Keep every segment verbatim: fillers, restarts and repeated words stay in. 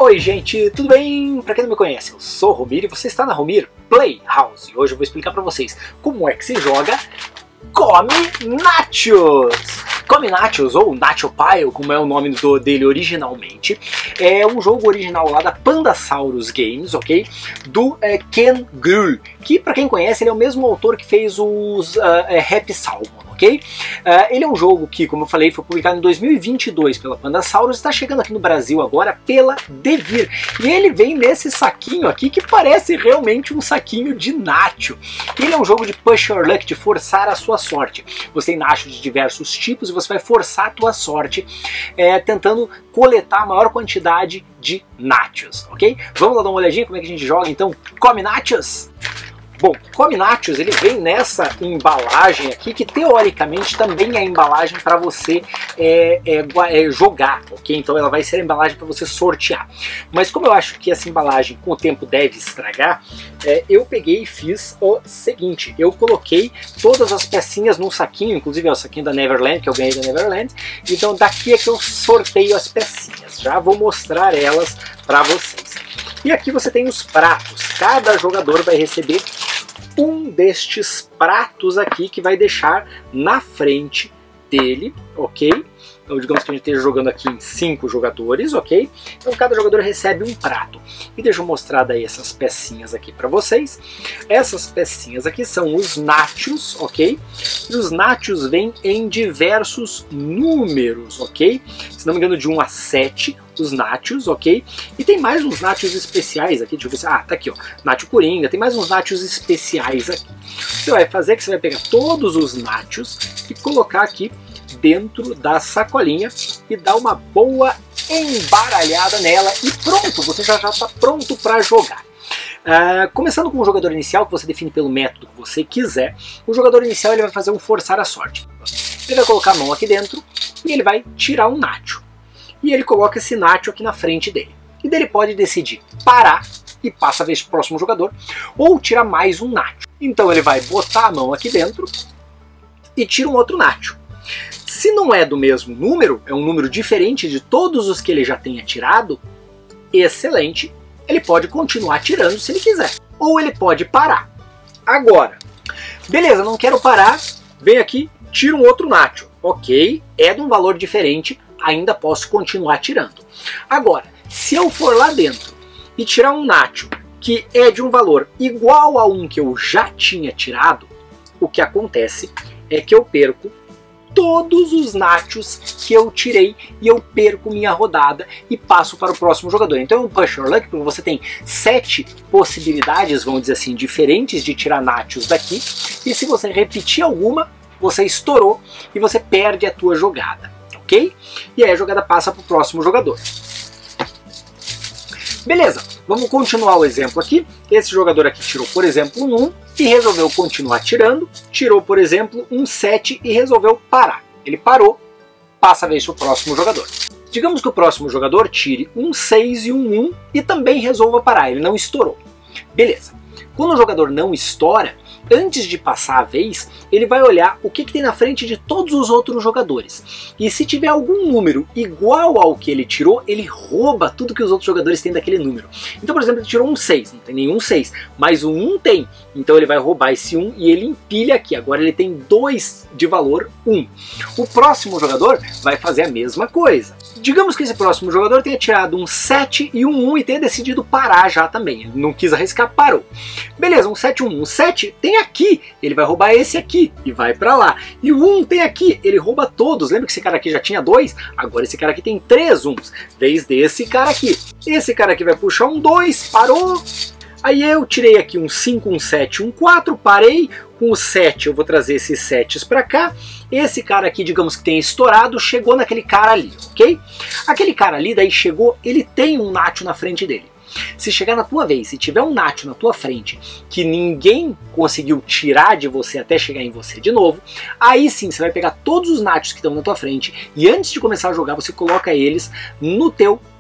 Oi gente, tudo bem? Pra quem não me conhece, eu sou o Romir e você está na Romir Playhouse. E hoje eu vou explicar pra vocês como é que se joga Come Nachos. Come Nachos, ou Nacho Pile, como é o nome do, dele originalmente, é um jogo original lá da Pandasaurus Games, ok? Do é, Ken Gruhl, que pra quem conhece ele é o mesmo autor que fez os uh, é, Happy Salmon. Okay? Uh, ele é um jogo que, como eu falei, foi publicado em dois mil e vinte e dois pela Pandasaurus, está chegando aqui no Brasil agora pela Devir. E ele vem nesse saquinho aqui que parece realmente um saquinho de nacho. Ele é um jogo de push your luck, de forçar a sua sorte. Você tem nachos de diversos tipos e você vai forçar a tua sorte é, tentando coletar a maior quantidade de nachos, ok? Vamos lá dar uma olhadinha como é que a gente joga então Come Nachos? Bom, Come Nachos ele vem nessa embalagem aqui, que teoricamente também é a embalagem para você é, é, é, jogar, ok? Então ela vai ser a embalagem para você sortear. Mas como eu acho que essa embalagem com o tempo deve estragar, é, eu peguei e fiz o seguinte, eu coloquei todas as pecinhas num saquinho, inclusive é o saquinho da Neverland, que eu ganhei da Neverland, então daqui é que eu sorteio as pecinhas, já vou mostrar elas para vocês. E aqui você tem os pratos, cada jogador vai receber um destes pratos aqui que vai deixar na frente dele, ok? Então digamos que a gente esteja jogando aqui em cinco jogadores, ok? Então cada jogador recebe um prato. E deixa eu mostrar daí essas pecinhas aqui para vocês. Essas pecinhas aqui são os nachos, ok? E os nachos vêm em diversos números, ok? Se não me engano de um a sete, os nachos, ok? E tem mais uns nachos especiais aqui, deixa eu ver se... Ah, tá aqui, ó, nacho coringa, tem mais uns nachos especiais aqui. Você vai fazer é que você vai pegar todos os nachos e colocar aqui dentro da sacolinha e dar uma boa embaralhada nela e pronto, você já já está pronto para jogar. Uh, começando com o jogador inicial, que você define pelo método que você quiser, o jogador inicial ele vai fazer um forçar a sorte. Ele vai colocar a mão aqui dentro e ele vai tirar um nacho. E ele coloca esse nacho aqui na frente dele. E daí ele pode decidir parar e passa a vez para o próximo jogador, ou tirar mais um nacho. Então ele vai botar a mão aqui dentro e tira um outro nacho. Se não é do mesmo número, é um número diferente de todos os que ele já tenha tirado, excelente, ele pode continuar tirando se ele quiser. Ou ele pode parar. Agora, beleza, não quero parar, vem aqui, tira um outro nacho. Ok, é de um valor diferente, ainda posso continuar tirando. Agora, se eu for lá dentro e tirar um nacho que é de um valor igual a um que eu já tinha tirado, o que acontece é que eu perco todos os nachos que eu tirei e eu perco minha rodada e passo para o próximo jogador. Então é um push your luck, porque você tem sete possibilidades, vamos dizer assim, diferentes de tirar nachos daqui, e se você repetir alguma, você estourou e você perde a tua jogada, ok? E aí a jogada passa para o próximo jogador. Beleza, vamos continuar o exemplo aqui. Esse jogador aqui tirou, por exemplo, um um e resolveu continuar tirando. Tirou, por exemplo, um sete e resolveu parar. Ele parou, passa a vez para o próximo jogador. Digamos que o próximo jogador tire um seis e um um e também resolva parar, ele não estourou. Beleza, quando o jogador não estoura, antes de passar a vez, ele vai olhar o que, que tem na frente de todos os outros jogadores. E se tiver algum número igual ao que ele tirou, ele rouba tudo que os outros jogadores têm daquele número. Então, por exemplo, ele tirou um seis, não tem nenhum seis, mas o um tem. Então ele vai roubar esse um e ele empilha aqui. Agora ele tem dois de valor um. O próximo jogador vai fazer a mesma coisa. Digamos que esse próximo jogador tenha tirado um sete e um um e tenha decidido parar já também. Ele não quis arriscar, parou. Beleza, um sete, um um. sete tem aqui, ele vai roubar esse aqui e vai pra lá. E o um tem aqui, ele rouba todos. Lembra que esse cara aqui já tinha dois? Agora esse cara aqui tem três uns. Vez desse cara aqui. Esse cara aqui vai puxar um dois, parou. Aí eu tirei aqui um cinco, um sete, um quatro, parei. Com o sete eu vou trazer esses setes para cá. Esse cara aqui, digamos que tenha estourado, chegou naquele cara ali, ok? Aquele cara ali, daí chegou, ele tem um nacho na frente dele. Se chegar na tua vez, se tiver um nacho na tua frente que ninguém conseguiu tirar de você até chegar em você de novo, aí sim você vai pegar todos os nachos que estão na tua frente e antes de começar a jogar você coloca eles no teu prato.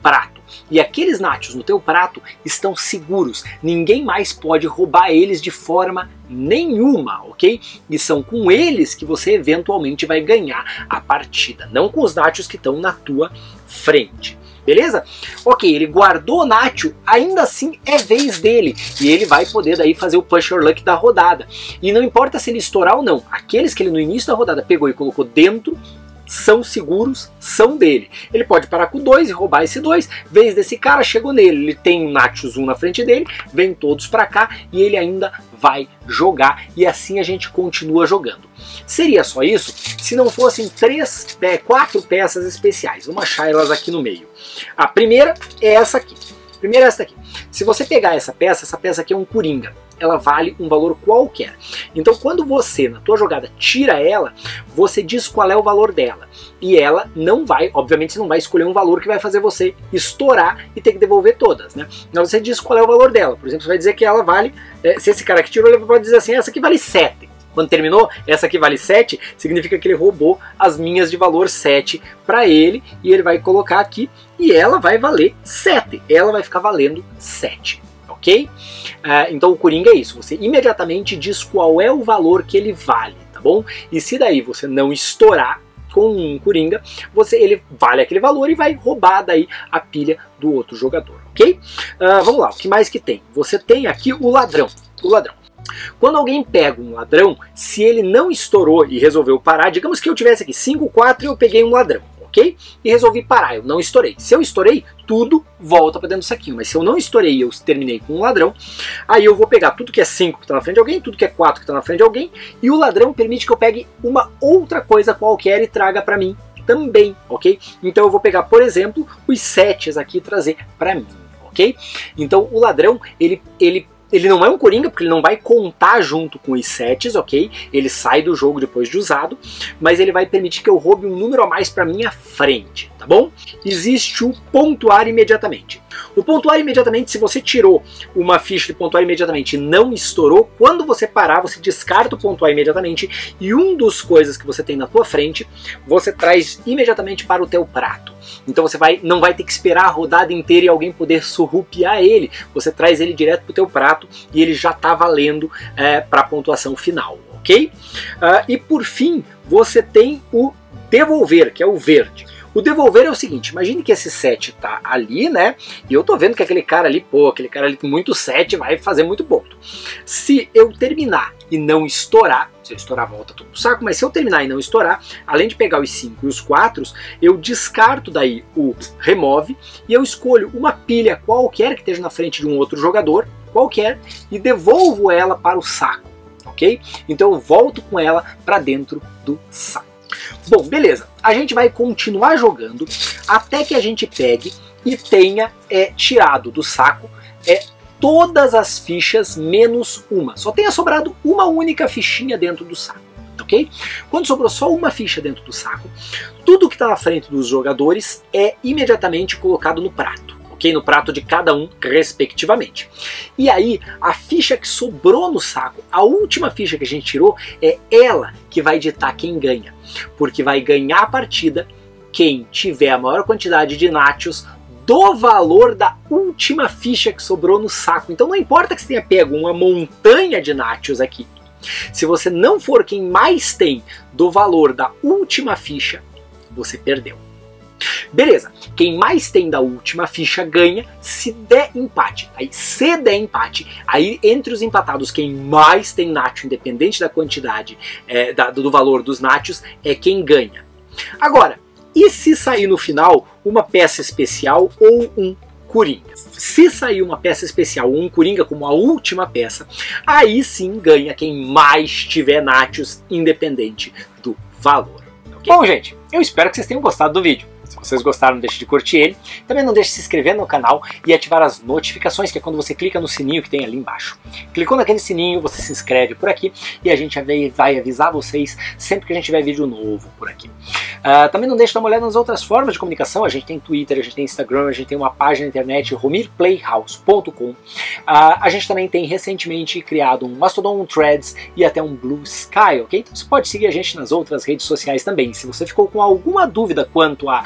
E aqueles nachos no teu prato estão seguros. Ninguém mais pode roubar eles de forma nenhuma, ok? E são com eles que você eventualmente vai ganhar a partida, não com os nachos que estão na tua frente. Beleza? Ok, ele guardou o nacho, ainda assim é vez dele. E ele vai poder daí fazer o push your luck da rodada. E não importa se ele estourar ou não, aqueles que ele no início da rodada pegou e colocou dentro, são seguros, são dele. Ele pode parar com dois e roubar esse dois. Vez desse cara, chegou nele, ele tem um nachos um na frente dele, vem todos pra cá e ele ainda vai jogar. E assim a gente continua jogando. Seria só isso se não fossem três, é, quatro peças especiais. Vamos achar elas aqui no meio. A primeira é essa aqui. A primeira é essa aqui. Se você pegar essa peça, essa peça aqui é um coringa. Ela vale um valor qualquer. Então quando você, na tua jogada, tira ela, você diz qual é o valor dela. E ela não vai, obviamente você não vai escolher um valor que vai fazer você estourar e ter que devolver todas, né? Então você diz qual é o valor dela. Por exemplo, você vai dizer que ela vale, se esse cara que tirou, ele pode dizer assim, essa aqui vale sete. Quando terminou, essa aqui vale sete, significa que ele roubou as minhas de valor sete para ele, e ele vai colocar aqui, e ela vai valer sete. Ela vai ficar valendo sete, ok? Uh, então o coringa é isso, você imediatamente diz qual é o valor que ele vale, tá bom? E se daí você não estourar com um coringa, você, ele vale aquele valor e vai roubar daí a pilha do outro jogador, ok? Uh, vamos lá, o que mais que tem? Você tem aqui o ladrão, o ladrão. Quando alguém pega um ladrão, se ele não estourou e resolveu parar, digamos que eu tivesse aqui cinco, quatro e eu peguei um ladrão, ok? E resolvi parar, eu não estourei. Se eu estourei, tudo volta para dentro do saquinho. Mas se eu não estourei e eu terminei com um ladrão, aí eu vou pegar tudo que é cinco que está na frente de alguém, tudo que é quatro que está na frente de alguém, e o ladrão permite que eu pegue uma outra coisa qualquer e traga para mim também, ok? Então eu vou pegar, por exemplo, os setes aqui e trazer para mim, ok? Então o ladrão, ele... ele Ele não é um coringa, porque ele não vai contar junto com os setes, ok? Ele sai do jogo depois de usado, mas ele vai permitir que eu roube um número a mais para minha frente, tá bom? Existe o pontuar imediatamente. O pontuar imediatamente, se você tirou uma ficha de pontuar imediatamente e não estourou, quando você parar, você descarta o pontuar imediatamente e um dos coisas que você tem na tua frente, você traz imediatamente para o teu prato. Então você vai, não vai ter que esperar a rodada inteira e alguém poder surrupiar ele. Você traz ele direto para o teu prato e ele já está valendo é, para a pontuação final, ok? Uh, e por fim, você tem o devolver, que é o verde. O devolver é o seguinte, imagine que esse sete tá ali, né? E eu tô vendo que aquele cara ali, pô, aquele cara ali com muito sete vai fazer muito ponto. Se eu terminar e não estourar, se eu estourar volta tudo pro saco, mas se eu terminar e não estourar, além de pegar os cinco e os quatro, eu descarto daí o remove e eu escolho uma pilha qualquer que esteja na frente de um outro jogador, qualquer, e devolvo ela para o saco, ok? Então eu volto com ela para dentro do saco. Bom, beleza, a gente vai continuar jogando até que a gente pegue e tenha é, tirado do saco é, todas as fichas menos uma. Só tenha sobrado uma única fichinha dentro do saco, ok? Quando sobrou só uma ficha dentro do saco, tudo que está na frente dos jogadores é imediatamente colocado no prato. Okay, no prato de cada um, respectivamente. E aí, a ficha que sobrou no saco, a última ficha que a gente tirou, é ela que vai ditar quem ganha. Porque vai ganhar a partida quem tiver a maior quantidade de nachos do valor da última ficha que sobrou no saco. Então não importa que você tenha pego uma montanha de nachos aqui. Se você não for quem mais tem do valor da última ficha, você perdeu. Beleza, quem mais tem da última ficha ganha se der empate. Aí se der empate, aí entre os empatados quem mais tem nacho, independente da quantidade, é, da, do valor dos nachos, é quem ganha. Agora, e se sair no final uma peça especial ou um coringa? Se sair uma peça especial ou um coringa como a última peça, aí sim ganha quem mais tiver nachos, independente do valor. Okay? Bom, gente, eu espero que vocês tenham gostado do vídeo. Se vocês gostaram, não deixe de curtir ele. Também não deixe de se inscrever no canal e ativar as notificações, que é quando você clica no sininho que tem ali embaixo. Clicou naquele sininho, você se inscreve por aqui e a gente vai avisar vocês sempre que a gente tiver vídeo novo por aqui. Uh, também não deixe de dar uma olhada nas outras formas de comunicação. A gente tem Twitter, a gente tem Instagram, a gente tem uma página na internet, romir playhouse ponto com. Uh, a gente também tem recentemente criado um Mastodon, um Threads e até um Blue Sky, ok? Então você pode seguir a gente nas outras redes sociais também. Se você ficou com alguma dúvida quanto a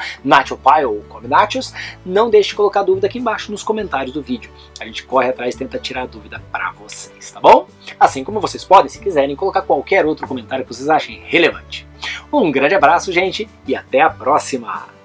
Nacho Pie ou Come Nachos, não deixe de colocar dúvida aqui embaixo nos comentários do vídeo. A gente corre atrás e tenta tirar a dúvida para vocês, tá bom? Assim como vocês podem, se quiserem, colocar qualquer outro comentário que vocês achem relevante. Um grande abraço, gente, e até a próxima!